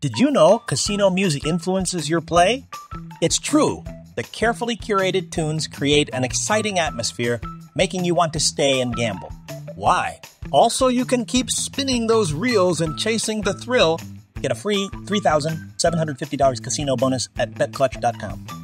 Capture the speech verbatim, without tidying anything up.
Did you know casino music influences your play? It's true. The carefully curated tunes create an exciting atmosphere, making you want to stay and gamble. Why? Also, you can keep spinning those reels and chasing the thrill. Get a free three thousand seven hundred fifty dollars casino bonus at bet clutch dot com.